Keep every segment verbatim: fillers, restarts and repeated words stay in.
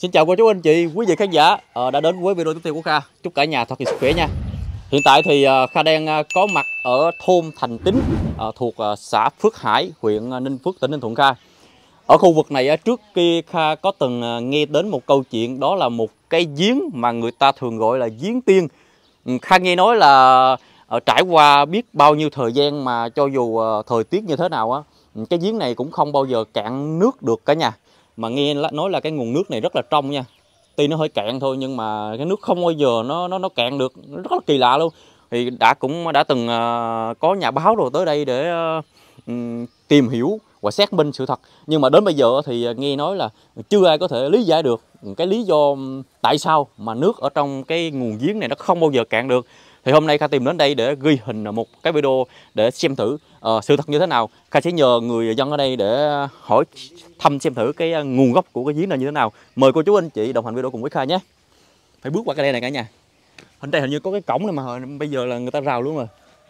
Xin chào cô chú anh chị, quý vị khán giả uh, đã đến với video tiếp theo của Kha. Chúc cả nhà thật là sức khỏe nha. Hiện tại thì uh, Kha đang uh, có mặt ở thôn Thành Tín uh, thuộc uh, xã Phước Hải, huyện uh, Ninh Phước, tỉnh Ninh Thuận Kha. Ở khu vực này uh, trước kia Kha có từng uh, nghe đến một câu chuyện, đó là một cái giếng mà người ta thường gọi là giếng tiên. Kha nghe nói là uh, trải qua biết bao nhiêu thời gian mà cho dù uh, thời tiết như thế nào á, uh, cái giếng này cũng không bao giờ cạn nước được cả nhà. Mà nghe nói là cái nguồn nước này rất là trong nha. Tuy nó hơi cạn thôi nhưng mà cái nước không bao giờ nó nó nó cạn được, nó rất là kỳ lạ luôn. Thì đã cũng đã từng uh, có nhà báo rồi tới đây để uh, um, tìm hiểu và xác minh sự thật. Nhưng mà đến bây giờ thì nghe nói là chưa ai có thể lý giải được cái lý do tại sao mà nước ở trong cái nguồn giếng này nó không bao giờ cạn được. Thì hôm nay Kha tìm đến đây để ghi hình một cái video để xem thử uh, sự thật như thế nào. Kha sẽ nhờ người dân ở đây để hỏi thăm xem thử cái nguồn gốc của cái giếng này như thế nào. Mời cô chú anh chị đồng hành video cùng với Kha nhé. Phải bước qua cái đây này cả nhà. Hình đây hình như có cái cổng này mà hồi, bây giờ là người ta rào luôn rồi.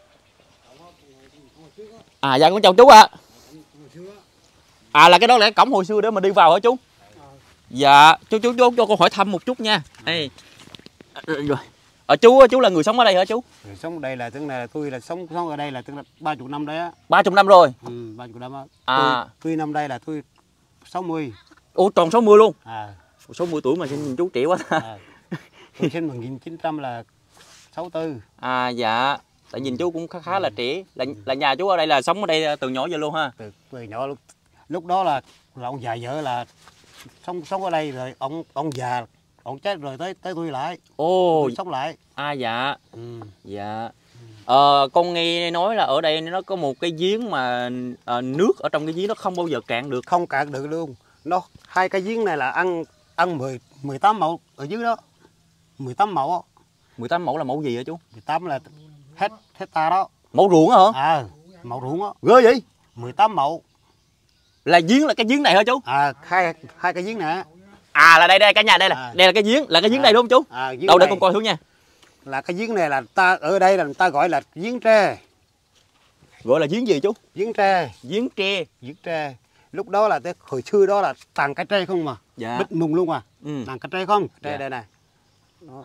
À dạ con chào chú ạ. À. à là cái đó là cái cổng hồi xưa để mà đi vào hả chú? Dạ chú chú chú cho con hỏi thăm một chút nha. Đây. Rồi. Ở chú chú là người sống ở đây hả chú? Người sống ở đây là tức là tôi là sống sống ở đây là tức là ba chục năm đấy á. Ba chục năm rồi. Ừ, ba chục năm á. À. Tôi, tôi năm đây là tôi sáu mươi. Ủa tròn sáu mươi luôn? À. sáu mươi tuổi mà nhìn chú trẻ quá. À. Tôi sinh một nghìn chín trăm sáu tư. À dạ. Tại nhìn chú cũng khá khá là trẻ. Là là nhà chú ở đây là sống ở đây từ nhỏ giờ luôn ha? Từ, từ nhỏ lúc lúc đó là, là ông già vợ là sống sống ở đây rồi ông ông già ông chết rồi tới tới tôi lại. Ồ. Tôi sống lại. À dạ. Ừ. Dạ. Ờ, con nghe nói là ở đây nó có một cái giếng mà à, nước ở trong cái giếng nó không bao giờ cạn được. Không cạn được luôn. Nó hai cái giếng này là ăn ăn mười mười tám mẫu ở dưới đó. mười tám mẫu á. mười tám mẫu là mẫu gì hả chú? mười tám là hết hecta đó. Mẫu ruộng hả? À, mẫu ruộng á. Ghê vậy? mười tám mẫu. Là giếng là cái giếng này hả chú? À, hai hai cái giếng này. À là đây đây cả nhà đây là à. đây là cái giếng, là cái giếng à. Này đúng không chú? À, đâu để con coi xuống nha. Là cái giếng này là ta ở đây là người ta gọi là giếng tre. Gọi là giếng gì chú? Giếng tre. Giếng tre. Giếng tre. Lúc đó là hồi xưa đó là toàn cái tre không mà. Dạ. Bít nung luôn à. Ừ. Toàn cái tre không? Tre dạ. đây này. Đó.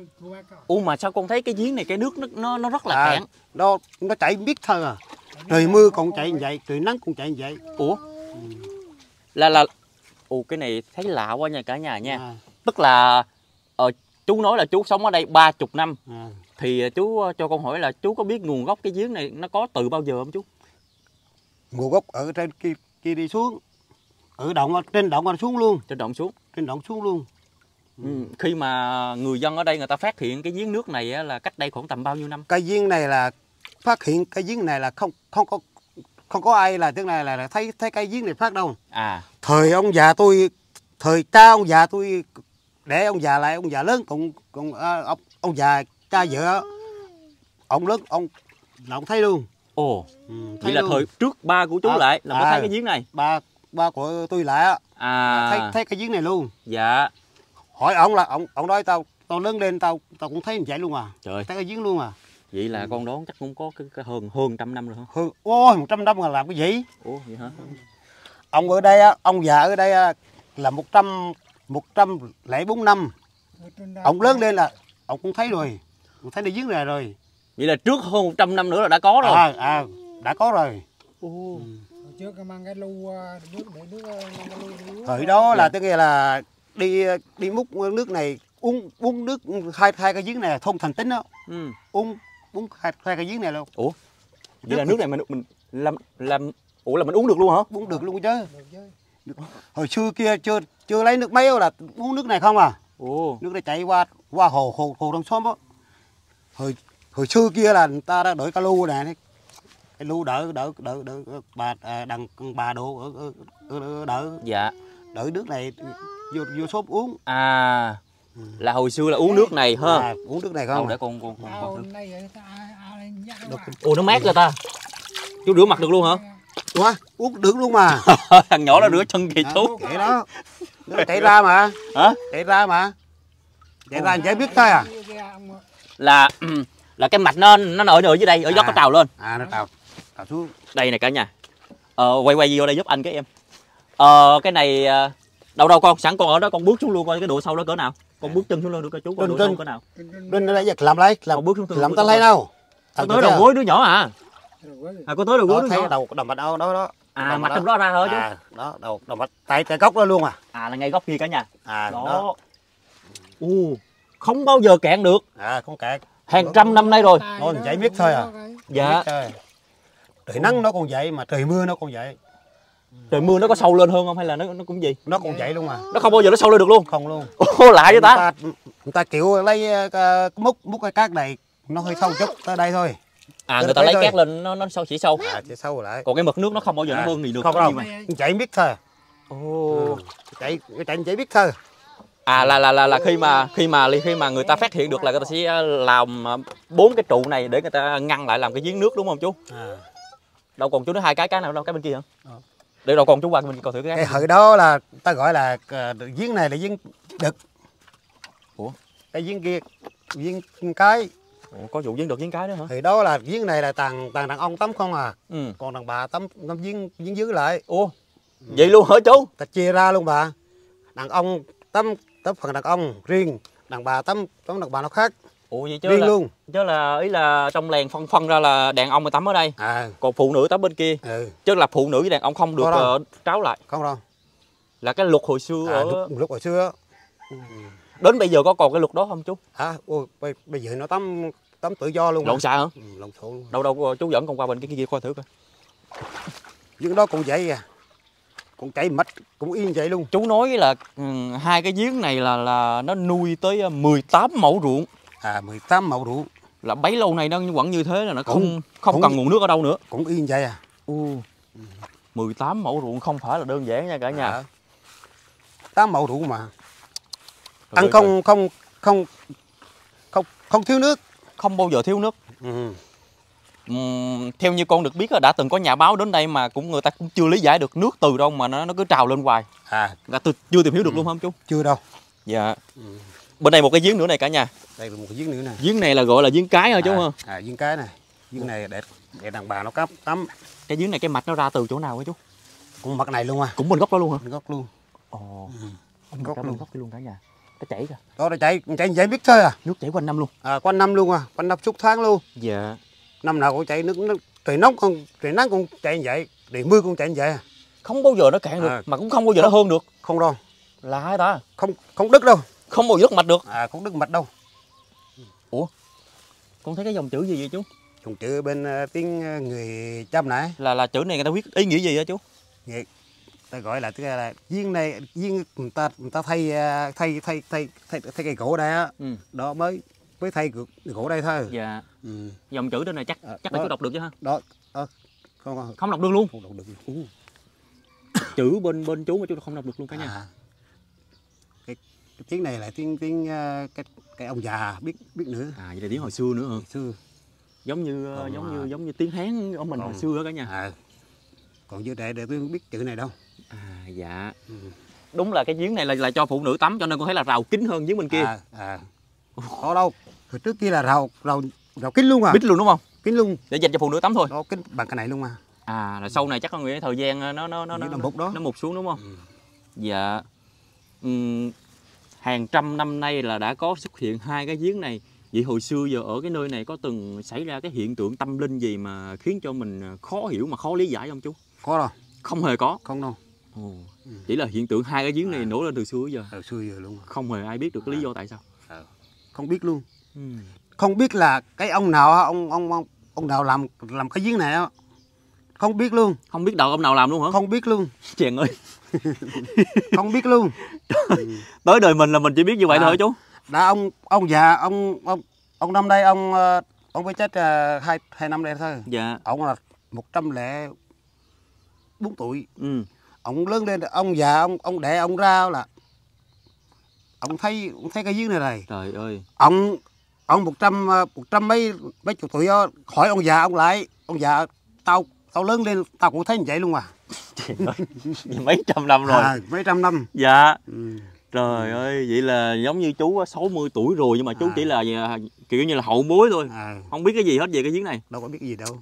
Ủa mà sao con thấy cái giếng này cái nước nó nó, nó rất là à, cạn. Đó nó chảy biết thôi à. Trời mưa cũng chảy như vậy, trời nắng cũng chảy như vậy. Ủa? Ừ. Là là Ồ cái này thấy lạ quá nha cả nhà nha. À. Tức là ờ, chú nói là chú sống ở đây ba chục năm. À. Thì chú cho con hỏi là chú có biết nguồn gốc cái giếng này nó có từ bao giờ không chú? Nguồn gốc ở trên kia, kia đi xuống. Ở động trên động nó xuống luôn. Trên động xuống. Trên động xuống luôn. Ừ. Khi mà người dân ở đây người ta phát hiện cái giếng nước này là cách đây khoảng tầm bao nhiêu năm? Cái giếng này là phát hiện cái giếng này là không không có không có ai là tức này là, là thấy thấy cái giếng này phát đâu. À. Thời ông già tôi, thời cha ông già tôi để ông già lại, ông già lớn cũng cũng à, ông ông già cha vợ ông lớn ông là ông thấy luôn. Ồ. Ừ, vậy là luôn. thời trước ba của chú à, lại là mới à, thấy cái giếng này. Ba ba của tôi lại á. À. Thấy thấy cái giếng này luôn. Dạ. Hỏi ông là ông ông nói tao tao lớn lên tao tao cũng thấy như vậy luôn à. Trời. Thấy cái giếng luôn à. Vậy là ừ. con đoán chắc cũng có cái, cái hơn hơn trăm năm rồi hả? Hơn, ôi một trăm năm là làm cái gì? Ủa vậy hả? Ông ở đây á, ông già ở đây á, là một trăm một trăm lẻ bốn năm. Ông lớn lên là ông cũng thấy rồi, ông thấy cái giếng này rồi. Vậy là trước hơn một trăm năm nữa là đã có rồi. À, à đã có rồi. Ừ. Trước mang cái lu nước để nước thời đó là tức là đi đi múc nước này uống uống nước hai hai cái giếng này thôn Thành Tín đó. Ừ. Uống uống hai, hai cái giếng này luôn. Ủa? Vậy nước là nước này mình mình làm làm ủa là mình uống được luôn hả? Uống được luôn chứ. Được. Hồi xưa kia chưa chưa lấy nước máy là uống nước này không à. Ồ. Nước này chạy qua qua hồ hồ hồ trong xóm á. Hồi hồi xưa kia là người ta đã đợi cái lu này, cái lu đỡ đỡ đỡ đỡ bà đằng bà đồ ở, ở, đỡ. Dạ. Đỡ nước này vô vô xóm uống. À. Ừ. Là hồi xưa là uống nước này ha. À, uống nước này không? Đâu để con con con. con Ồ nó mát rồi ta. Chú rửa mặt được luôn hả? Ủa, uống được luôn mà. Thằng nhỏ nó rửa chân kìa chú. Vậy đó. Nó chạy ra mà. Hả? Chạy ra mà. Chạy ra chạy biết thôi à. Là là cái mạch nó nó ở ở dưới đây, ở dốc à, nó trào lên. À nó trào. Trào xuống. Đây này cả nhà. Ờ quay quay vô đây giúp anh cái em. Ờ cái này Đâu đâu con, sẵn con ở đó con bước xuống luôn coi cái độ sâu đó cỡ nào. Con bước chân xuống luôn được coi chú coi Trên- độ trên- sâu cỡ nào. Bên đây giật làm lấy làm Con bước xuống làm ta lấy đâu. Có tới đầu gối đứa nhỏ à? Rồi quá. À có tới đầu gối Đó, đứa thấy nhỏ. đầu đầu mặt đâu đó đó. À đầu mặt đó. trong đó ra thôi chứ. À, đó đầu đầu mặt tay tay gốc đó luôn à. À là ngay góc kia cả nhà. À đó. Đó. U không bao giờ cạn được. À không cạn. Hàng trăm năm nay rồi. Tay Nó đó, chảy miết thôi à. cái- Dạ. Trời nắng nó còn vậy mà trời mưa nó còn vậy. Trời mưa nó có sâu lên hơn không hay là nó nó cũng gì? Nó còn vậy luôn à. Nó không bao giờ nó sâu lên được luôn. Không luôn. Ô lạ vậy ta. Người ta, người ta kiểu lấy uh, cái múc múc cái cát này nó hơi sâu chút tới đây thôi. À người ta lấy cát lên nó nó sâu chỉ sâu. À chỉ sâu lại. Còn cái mực nước nó không bao giờ nó À, hơn gì được. không có đâu. gì mà. Chảy miết thôi. Ồ. Chạy chạy chảy miết thôi. À là là là là khi mà khi mà khi mà người ta phát hiện được là người ta sẽ làm bốn cái trụ này để người ta ngăn lại làm cái giếng nước đúng không chú? À. Đâu còn chú nói hai cái cái nào đâu cái bên kia hả? Ờ. Để đâu còn chú qua bên kia coi thử cái Cái cái. hồi đó là ta gọi là uh, giếng này là giếng đực. Ủa? Cái giếng kia giếng cái. Ủa, có vụ giếng được giếng cái nữa hả? Thì đó là giếng này là toàn toàn đàn ông tắm không à. Ừ. Còn đàn bà tắm tắm giếng giếng dưới lại. Ủa vậy luôn hả chú? Ta chia ra luôn bà. Đàn ông tắm tắm phần đàn ông riêng, đàn bà tắm tắm đàn bà nó khác. Ủa vậy chứ Riêng là luôn. chứ là ý là trong làng phân phân ra là đàn ông mới tắm ở đây, À. còn phụ nữ tắm bên kia. Ừ. Chứ là phụ nữ với đàn ông không được Có đâu. uh, tráo lại. Không đâu. Là cái luật hồi xưa À, ở lúc, lúc hồi xưa đến bây giờ có còn cái luật đó không chú? hả? Ôi, bây, bây giờ nó tắm tắm tự do luôn. Lộn mà. xạ hả? Ừ, lộn xộn luôn. Đâu đâu chú dẫn con qua bên cái kia coi thử coi. Nhưng đó cũng vậy à. Cũng chảy mạch cũng yên vậy luôn. Chú nói là ừ, hai cái giếng này là là nó nuôi tới mười tám mẫu ruộng. À mười tám mẫu ruộng. Là bấy lâu nay nó vẫn như thế là nó Cũng- không không cũng- cần nguồn nước ở đâu nữa. Cũng yên vậy à. U mười tám mẫu ruộng không phải là đơn giản nha cả nhà. À, tám mẫu ruộng mà. Trời Ăn ơi, không không không không không thiếu nước. không bao giờ thiếu nước. Ừ. Ừm, theo như con được biết là đã từng có nhà báo đến đây mà cũng người ta cũng chưa lý giải được nước từ đâu mà nó nó cứ trào lên hoài. À Người ta chưa tìm hiểu được Ừ. luôn không chú? chưa đâu. Dạ. Ừ. Bên đây một cái giếng nữa này cả nhà. Đây là một cái giếng nữa nè. Giếng này là gọi là giếng cái hả chú à, hả? à giếng cái này. Giếng này để để đàn bà nó cắm tắm. Cái giếng này cái mạch nó ra từ chỗ nào hả chú? Cũng mặt này luôn à. Cũng bên góc đó luôn hả? Gốc luôn. Ồ. Ừ. Cả Gốc bên luôn. góc kia luôn cả nhà. Nó chảy kìa. Đó nó chạy chạy chạy biết thôi à. Nước chảy quanh năm luôn. À quanh năm luôn à, quanh năm suốt tháng luôn. Dạ. Năm nào cũng chạy nước, nước trời nóng con trời nắng cũng chạy như vậy, trời mưa cũng chạy như vậy à. Không bao giờ nó cạn được À. mà cũng không bao giờ nó hơn được. Không đâu, Là ai ta? không không đứt đâu. Không bao giờ đứt mạch được. À không đứt mạch đâu. Con thấy cái dòng chữ gì vậy chú? Dùng chữ bên uh, tiếng uh, người Chăm này, Là là chữ này người ta viết ý nghĩa gì hả chú? người, ta gọi là tức là giếng này giếng người ta người ta thay uh, thay thay thay thay thay cây gỗ đây á, Ừ. đó mới mới thay gỗ- gỗ đây thôi. Dạ. Ừ. Dòng chữ trên này chắc À, chắc là đó. chú đọc được chứ ha? Đó, đó. Không, không Không đọc được luôn. không đọc được. Ừ. Chữ bên bên chú mà chú không đọc được luôn cả nhà. À. Cái, cái tiếng này là tiếng tiếng uh, cái cái ông già biết biết nữa. À vậy là tiếng hồi xưa nữa hả? Hồi xưa. Giống như Còn, giống à, như giống như tiếng Hán ở mình hồi còn- xưa đó cả nhà. À. Còn như đây để tôi không biết chữ này đâu. À dạ. Ừ. Đúng là cái giếng này là là cho phụ nữ tắm cho nên con thấy là rào kín hơn giếng bên kia. À, à. Có đâu. Hồi trước kia là rào rào rào kín luôn à. Bít luôn đúng không? Kín luôn. Để dành cho phụ nữ tắm thôi. Đó kín bằng cái này luôn mà. À là sau này chắc con nghĩ thời gian nó nó nó nó Nó mục đó. nó mục xuống đúng không? Ừ. Dạ. Ừm, hàng trăm năm nay là đã có xuất hiện hai cái giếng này. Vậy hồi xưa giờ ở cái nơi này có từng xảy ra cái hiện tượng tâm linh gì mà khiến cho mình khó hiểu mà khó lý giải không chú? Có đâu. Không hề có. Không đâu. Ồ. Ừ. Chỉ là hiện tượng hai cái giếng này À. nổi lên từ xưa tới giờ. Hồi xưa giờ luôn. Không hề ai biết được cái lý do tại sao. Không biết luôn. Ừ. Không biết là cái ông nào á, ông ông ông ông nào làm làm cái giếng này á. Không biết luôn. Không biết đầu ông nào làm luôn hả? Không biết luôn. Chèn ơi. Không biết luôn. Tới đời mình là mình chỉ biết như vậy À. thôi chú. Đã ông ông già ông ông ông năm đây ông ờ, ông mới chết ờ, hai hai năm đây thôi. Dạ. Ông là một trăm lẻ bốn tuổi. Ừ. Ông lớn lên ông già ông ông đẻ ông ra là ông thấy ông thấy cái giếng này này. Trời ơi. Ông ông một trăm ờ, một trăm mấy mấy chục tuổi đó, hỏi ông già ông lại ông già tao tao lớn lên tao cũng thấy như vậy luôn mà. Chèn ơi. Mấy trăm năm rồi. À, mấy trăm năm. Dạ. Ừ. Trời ơi, vậy là giống như chú á, sáu mươi tuổi rồi nhưng mà chú À. chỉ là à, kiểu như là hậu bối thôi. À, Không biết cái gì hết về cái giếng này. đâu có biết gì đâu.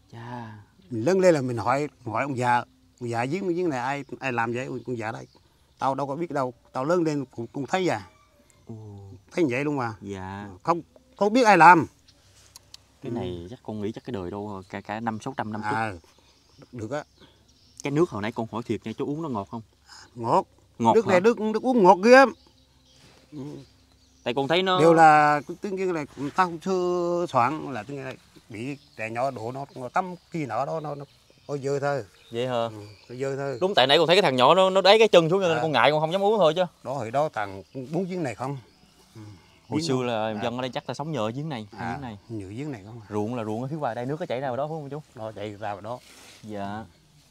Chà. Mình lớn lên là mình hỏi hỏi ông già, ông già giếng giếng này ai ai làm vậy ông già đây. tao đâu có biết đâu, tao lớn lên cũng, cũng thấy à, Ồ, thấy vậy luôn mà, dạ. không không biết ai làm. Cái này chắc con nghĩ chắc cái đời đâu cả cả năm sáu trăm năm trước. À, được á. Cái nước hồi nãy con hỏi thiệt nha, chú uống nó ngọt không? Ngọt. Ngọt Nước hả? này nước nước uống ngọt ghê. Tại con thấy nó Điều là tất nhiên là tao không chưa soạn là tất nhiên là bị trẻ nhỏ đổ nó, nó tắm khi nọ đó nó nó ôi dơ thôi. vậy hả? Ừ, nó dơ thôi. Đúng, tại nãy con thấy cái thằng nhỏ nó nó đáy cái chân xuống cho nên À. con ngại, con không dám uống thôi chứ. Đó hồi đó thằng bốn giếng này không. Ừ. Hồi Giếng xưa không? là À. dân ở đây chắc là sống nhờ giếng này, À, giếng này. nhiều giếng này không à. Ruộng là ruộng ở phía ngoài đây, nước có chảy ra vào đó phải không chú? Đó chạy ra vào đó. Dạ.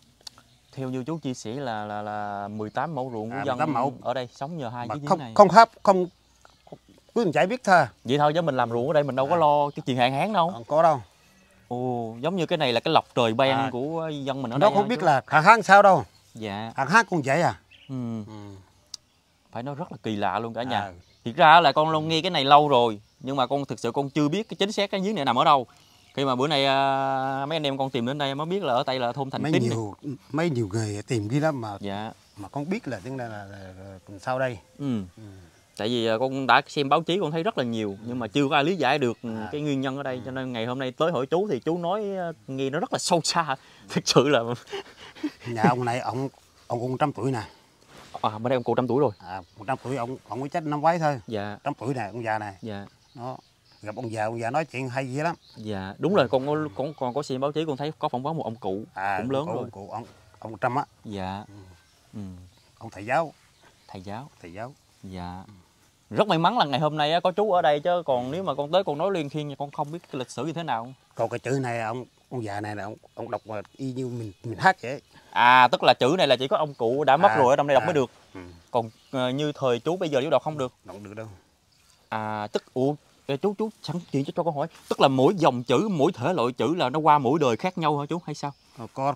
Theo như chú chia sẻ là là là mười tám mẫu ruộng của À, dân mười tám mẫu. ở đây sống nhờ hai Mà cái giếng không này. không hấp không cứ mình chạy biết thôi. Vậy thôi chứ mình làm ruộng ở đây mình đâu có À. lo cái chuyện hạn hán đâu. Không có đâu. Ồ, giống như cái này là cái lọc trời ban À. của dân mình ở Nó đây. không hả biết chú? là hạn hán sao đâu. Dạ. Hạn hán cũng vậy à. Ừ. Ừ. Phải nói rất là kỳ lạ luôn cả nhà. À. Thiệt ra là con luôn nghe cái này lâu rồi, nhưng mà con thực sự con chưa biết cái chính xác cái giếng này nằm ở đâu. Khi mà bữa nay à, mấy anh em con tìm đến đây mới biết là ở đây là thôn Thành mấy Tín này. nhiều mấy nhiều người tìm ghi lắm mà Dạ. mà con biết là tiếng là, là, là, là sau đây. Ừ. Ừ. Tại vì à, con đã xem báo chí con thấy rất là nhiều, nhưng mà chưa có ai lý giải được À. cái nguyên nhân ở đây, cho nên ngày hôm nay tới hỏi chú thì chú nói à, nghe nó rất là sâu xa. Thực sự là Nhà ông này ông ông cũng trăm tuổi nè. à, bên đây ông cụ trăm tuổi rồi. À, một trăm tuổi ông ông mới chết năm ngoái thôi. Dạ. Trăm tuổi này ông già này. Dạ. Nó gặp ông già ông già nói chuyện hay dữ lắm. Dạ, đúng rồi, con có con còn có xem báo chí con thấy có phỏng vấn một ông cụ À, cũng lớn cụ, rồi. cụ ông ông Trâm á, Dạ. Ừ. ông thầy giáo, Thầy giáo. thầy giáo. Dạ. Rất may mắn là ngày hôm nay á, có chú ở đây, chứ còn nếu mà con tới con nói liên thiên con không biết cái lịch sử như thế nào. Còn cái chữ này ông ông già này là ông ông đọc mà y như mình mình hát vậy. À, tức là chữ này là chỉ có ông cụ đã mất À, rồi ở trong đây đọc à. mới được. Ừ. Còn ờ, như thời chú bây giờ chú đọc không được. Đọc được đâu. À, tức ủa ê, chú chú sẵn chuyện cho cho con hỏi, tức là mỗi dòng chữ, mỗi thể loại chữ là nó qua mỗi đời khác nhau hả chú hay sao? Ờ, có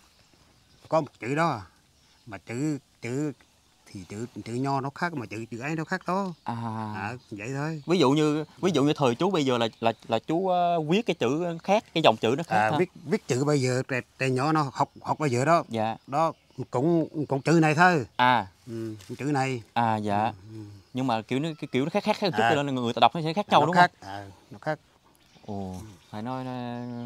có một chữ đó à. Mà chữ chữ thì chữ chữ nho nó khác mà chữ chữ ấy nó khác đó. À, À, vậy thôi. ví dụ như ví dụ như thời chú bây giờ là là là chú ờ, viết cái chữ khác, cái dòng chữ nó khác À, ha? viết viết chữ bây giờ trẻ, trẻ nhỏ nó học học bây giờ đó. Dạ. Đó cũng cũng chữ này thôi. À. Ừ, chữ này. À dạ. Ừ. Nhưng mà kiểu nó cái kiểu nó khác khác khác chút, À. cho nên người ta đọc nó sẽ khác nhau nó đúng khác. không? À, nó khác. Ồ, phải nói nó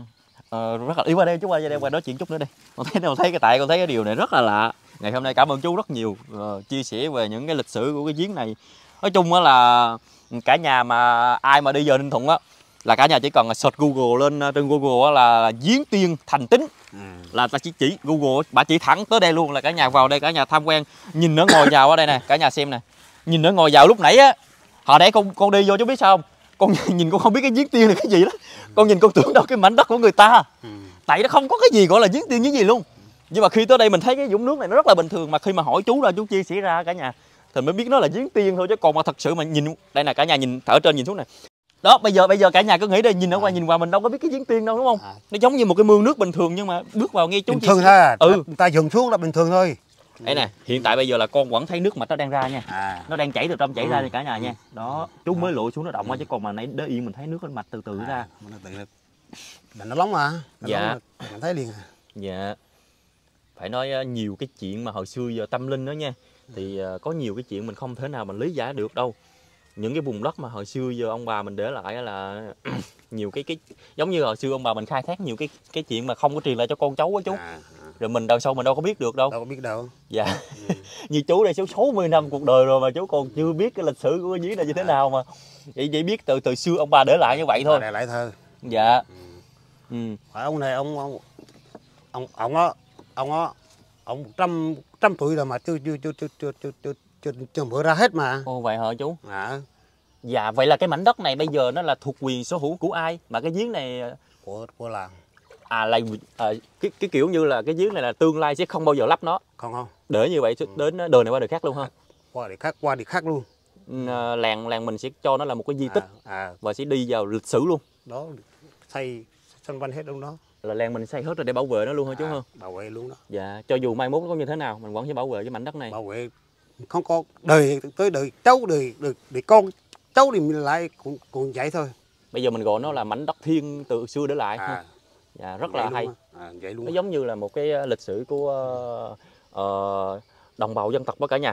ờ, rất là yêu qua đây chú, qua đây qua nói chuyện chút nữa đây. Con thấy con thấy cái tại con thấy cái điều này rất là lạ. Ngày hôm nay cảm ơn chú rất nhiều ờ, chia sẻ về những cái lịch sử của cái giếng này. Nói chung á là cả nhà mà ai mà đi giờ Ninh Thuận á là cả nhà chỉ cần search Google lên trên Google á là giếng Tiên Thành Tín, À. là ta chỉ chỉ Google bà chỉ thẳng tới đây luôn, là cả nhà vào đây cả nhà tham quan, nhìn ở ngồi vào ở đây nè, cả nhà xem nè, nhìn ở ngồi vào lúc nãy á, hồi nãy con con đi vô chú biết sao không, con nhìn con không biết cái giếng Tiên là cái gì đó, con nhìn con tưởng đâu cái mảnh đất của người ta, Ừ. tại nó không có cái gì gọi là giếng Tiên cái gì luôn. Nhưng mà khi tới đây mình thấy cái vũng nước này nó rất là bình thường, mà khi mà hỏi chú ra, chú chia sẻ ra cả nhà thì mới biết nó là giếng Tiên thôi, chứ còn mà thật sự mà nhìn đây là cả nhà nhìn ở trên nhìn xuống này. Đó, bây giờ bây giờ cả nhà cứ nghĩ đây, nhìn ở ngoài nhìn qua mình đâu có biết cái giếng Tiên đâu đúng không? À. Nó giống như một cái mương nước bình thường, nhưng mà bước vào nghe chú Bình chia thường sẻ- thôi à. Ừ. Người ta dùng xuống là bình thường thôi. Đây nè, hiện tại bây giờ là con vẫn thấy nước mạch nó đang ra nha. À. Nó đang chảy từ trong chảy Ừ. ra thì cả nhà nha. Đó, chú mới lội xuống nó động qua, chứ còn mà nãy đỡ yên mình thấy nước nó mạch từ từ ra. À, nó tự là là nó nóng mà. Nó Dạ. nóng là mình thấy liền à. Dạ. Phải nói ờ, nhiều cái chuyện mà hồi xưa giờ tâm linh đó nha. Thì ờ, có nhiều cái chuyện mình không thể nào mình lý giải được đâu. Những cái vùng đất mà hồi xưa giờ ông bà mình để lại á là nhiều cái cái giống như hồi xưa ông bà mình khai thác nhiều cái cái chuyện mà không có truyền lại cho con cháu á chú. À, à. Rồi mình đằng sau mình đâu có biết được đâu. Đâu có biết đâu. Dạ. Ừ. Như chú đây sáu mươi năm cuộc đời rồi mà chú còn chưa biết cái lịch sử của cái giếng này như thế nào mà. Vậy chỉ biết từ từ xưa ông bà để lại như vậy thôi. Để lại thôi. Dạ. Ừ. Ừ. Phải ông này ông ông ông ông á ông á ông trăm trăm tuổi rồi mà chưa chưa chưa chưa chưa chưa chưa chưa, chưa mở ra hết mà. Ồ vậy hả chú? À, Dạ, vậy là cái mảnh đất này bây giờ nó là thuộc quyền sở hữu của ai? Mà cái giếng này của của làng. à là à, cái cái kiểu như là cái giếng này là tương lai sẽ không bao giờ lắp nó. Không không. Để như vậy đến đời này qua đời khác luôn ha. Qua để khác qua để khác luôn. Ừ, à, làng làng mình sẽ cho nó là một cái di tích À, à, và sẽ đi vào lịch sử luôn. đó xây sân văn hết luôn đó. Là làng mình xây hết rồi để bảo vệ nó luôn hả chú À, ha? bảo vệ luôn đó. Dạ, cho dù mai mốt nó có như thế nào mình vẫn sẽ bảo vệ cái mảnh đất này. Bảo vệ không có đời tới đời cháu đời đời để con cháu thì mình lại cũng cũng vậy thôi. Bây giờ mình gọi nó là mảnh đất thiên từ xưa để lại ha. À, Dạ, rất vậy là luôn hay. á. À, vậy luôn Nó á. giống như là một cái lịch sử của ờ, đồng bào dân tộc đó cả nhà.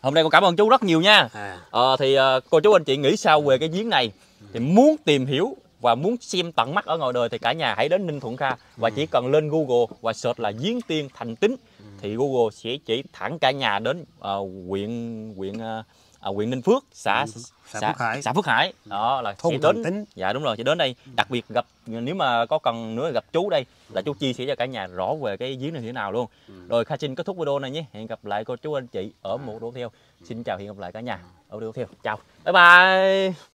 Hôm nay con cảm ơn chú rất nhiều nha. À. Ờ, thì uh, cô chú anh chị nghĩ sao về cái giếng này? Thì muốn tìm hiểu và muốn xem tận mắt ở ngoài đời thì cả nhà hãy đến Ninh Thuận Kha và chỉ cần lên Google và search là giếng Tiên Thành Tín thì Google sẽ chỉ thẳng cả nhà đến uh, huyện huyện uh, uh, huyện Ninh Phước, xã xã, xã Phước Hải, xã Phước Hải. Đó là thôn sẽ Thành đến. Tín. Dạ đúng rồi, sẽ đến đây. Đặc biệt gặp nếu mà có cần nữa gặp chú đây là chú chia sẻ cho cả nhà rõ về cái giếng này như thế nào luôn. Rồi Kha xin kết thúc video này nhé. Hẹn gặp lại cô chú anh chị ở một video tiếp theo. Xin chào, hẹn gặp lại cả nhà ở video tiếp theo. Chào. Bye bye.